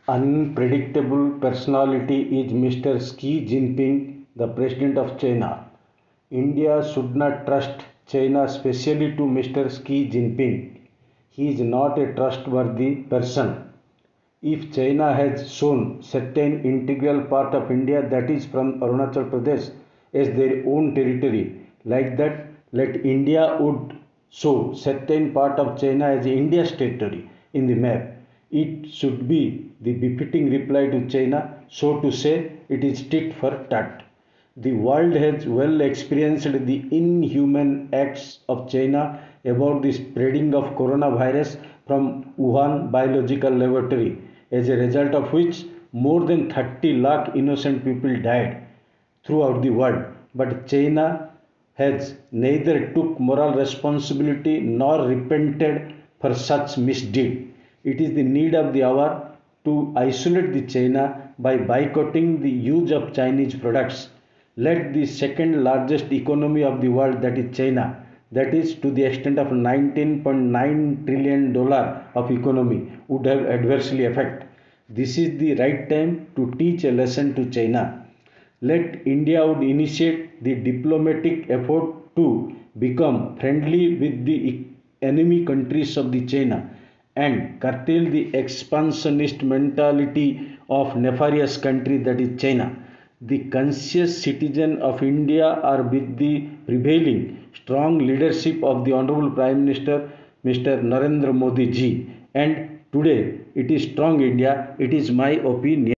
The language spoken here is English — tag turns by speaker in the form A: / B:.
A: Unpredictable personality is Mr. Xi Jinping, the President of China. India should not trust China, especially to Mr. Xi Jinping. He is not a trustworthy person. If China has shown certain integral part of India, that is from Arunachal Pradesh, as their own territory, like that, let India would show certain part of China as India's territory in the map. It should be the befitting reply to China, so to say, it is tit for tat. The world has well experienced the inhuman acts of China about the spreading of coronavirus from Wuhan Biological Laboratory, as a result of which more than 30 lakh innocent people died throughout the world. But China has neither took moral responsibility nor repented for such misdeed. It is the need of the hour to isolate the China by boycotting the use of Chinese products. Let the second largest economy of the world, that is China, that is to the extent of $19.9 trillion of economy, would have adversely affect. This is the right time to teach a lesson to China. Let India would initiate the diplomatic effort to become friendly with the enemy countries of the China and curtail the expansionist mentality of nefarious country, that is China. The conscious citizens of India are with the prevailing strong leadership of the Honorable Prime Minister Mr. Narendra Modi ji, and today it is strong India. It is my opinion.